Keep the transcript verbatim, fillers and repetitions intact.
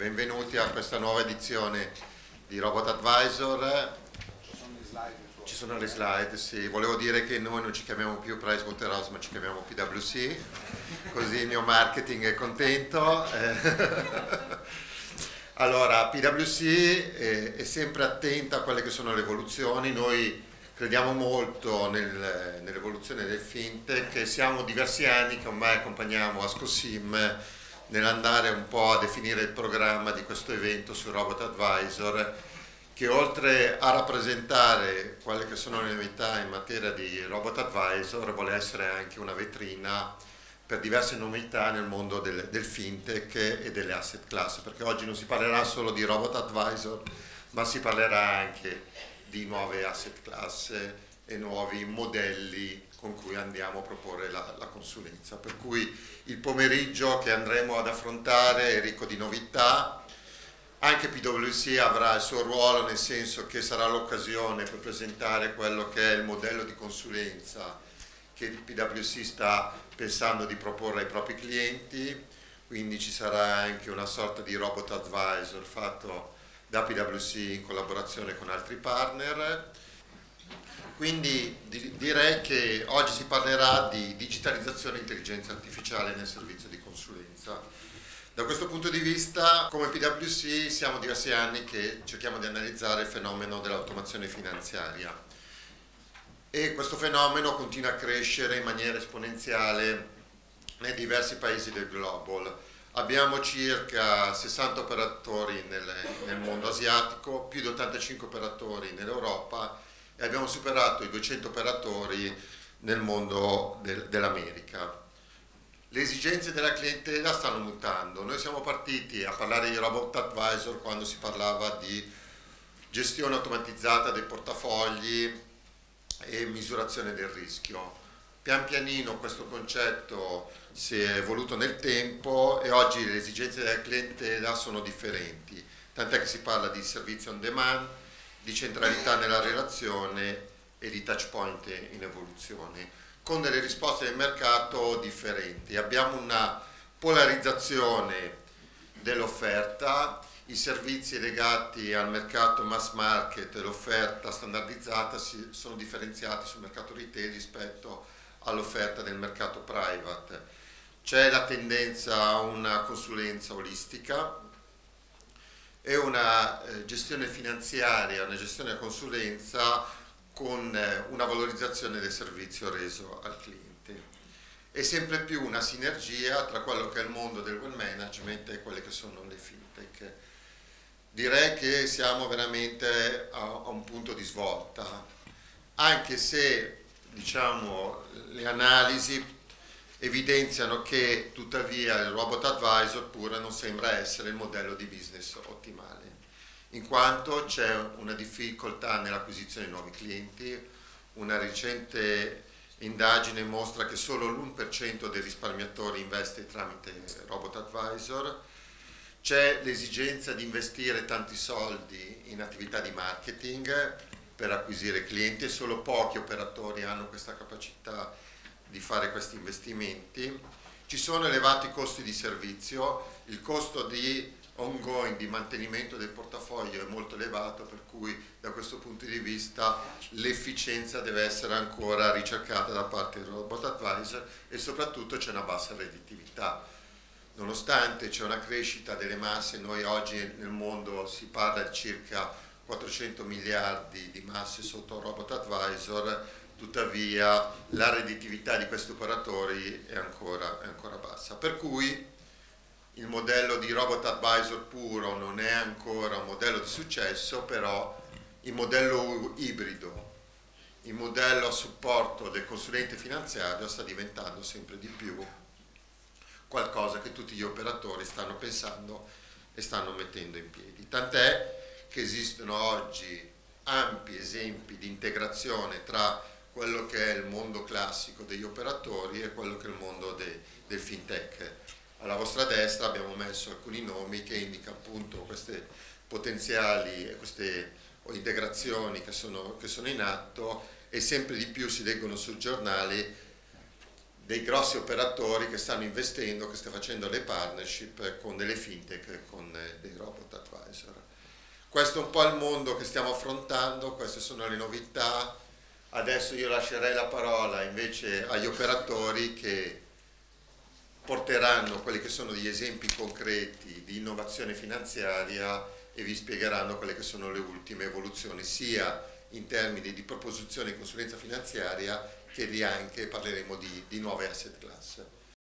benvenuti a questa nuova edizione di Robot Advisor. Ci sono le slide, sì. Volevo dire che noi non ci chiamiamo più Pricewaterhouse, ma ci chiamiamo P W C, così il mio marketing è contento. Allora, P W C è sempre attenta a quelle che sono le evoluzioni. Noi crediamo molto nel, nell'evoluzione del fintech e siamo diversi anni che ormai accompagniamo Ascosim nell'andare un po' a definire il programma di questo evento su Robot Advisor, che oltre a rappresentare quelle che sono le novità in materia di Robot Advisor vuole essere anche una vetrina per diverse novità nel mondo del, del fintech e delle asset class, perché oggi non si parlerà solo di Robot Advisor, ma si parlerà anche di nuove asset class e nuovi modelli con cui andiamo a proporre la, la consulenza. Per cui il pomeriggio che andremo ad affrontare è ricco di novità. Anche P W C avrà il suo ruolo, nel senso che sarà l'occasione per presentare quello che è il modello di consulenza che P W C sta pensando di proporre ai propri clienti, quindi ci sarà anche una sorta di robot advisor fatto da P W C in collaborazione con altri partner. Quindi di, direi che oggi si parlerà di digitalizzazione e intelligenza artificiale nel servizio di consulenza. Da questo punto di vista, come P W C siamo diversi anni che cerchiamo di analizzare il fenomeno dell'automazione finanziaria e questo fenomeno continua a crescere in maniera esponenziale nei diversi paesi del global. Abbiamo circa sessanta operatori nel, nel mondo asiatico, più di ottantacinque operatori nell'Europa e abbiamo superato i duecento operatori nel mondo del, dell'America. Le esigenze della clientela stanno mutando. Noi siamo partiti a parlare di Robot Advisor quando si parlava di gestione automatizzata dei portafogli e misurazione del rischio. Pian pianino questo concetto si è evoluto nel tempo e oggi le esigenze della clientela sono differenti, tant'è che si parla di servizio on demand, di centralità nella relazione e di touch point in evoluzione, con delle risposte del mercato differenti. Abbiamo una polarizzazione dell'offerta, i servizi legati al mercato mass market e l'offerta standardizzata si sono differenziati sul mercato retail rispetto all'offerta del mercato private. C'è la tendenza a una consulenza olistica e una eh, gestione finanziaria, una gestione della consulenza con eh, una valorizzazione del servizio reso al cliente. E sempre più una sinergia tra quello che è il mondo del wealth management e quelle che sono le fintech. Direi che siamo veramente a, a un punto di svolta, anche se diciamo, le analisi evidenziano che tuttavia il Robot Advisor pure non sembra essere il modello di business ottimale, in quanto c'è una difficoltà nell'acquisizione di nuovi clienti. Una recente indagine mostra che solo l'uno per cento dei risparmiatori investe tramite Robot Advisor. C'è l'esigenza di investire tanti soldi in attività di marketing per acquisire clienti e solo pochi operatori hanno questa capacità di fare questi investimenti. Ci sono elevati costi di servizio, il costo di ongoing, di mantenimento del portafoglio è molto elevato, per cui da questo punto di vista l'efficienza deve essere ancora ricercata da parte del Robot Advisor e soprattutto c'è una bassa redditività. Nonostante c'è una crescita delle masse, noi oggi nel mondo si parla di circa quattrocento miliardi di masse sotto Robot Advisor, tuttavia la redditività di questi operatori è ancora, è ancora bassa. Per cui il modello di Robot Advisor puro non è ancora un modello di successo, però il modello ibrido, il modello a supporto del consulente finanziario sta diventando sempre di più qualcosa che tutti gli operatori stanno pensando e stanno mettendo in piedi. Tant'è che esistono oggi ampi esempi di integrazione tra quello che è il mondo classico degli operatori e quello che è il mondo de, del fintech. Alla vostra destra abbiamo messo alcuni nomi che indicano appunto queste potenziali e queste integrazioni che sono, che sono in atto e sempre di più si leggono sui giornali dei grossi operatori che stanno investendo, che stanno facendo le partnership con delle fintech, con dei grossi questo è un po' il mondo che stiamo affrontando, queste sono le novità. Adesso io lascerei la parola invece agli operatori che porteranno quelli che sono gli esempi concreti di innovazione finanziaria e vi spiegheranno quelle che sono le ultime evoluzioni, sia in termini di proposizione di consulenza finanziaria che di anche parleremo di, di nuove asset class.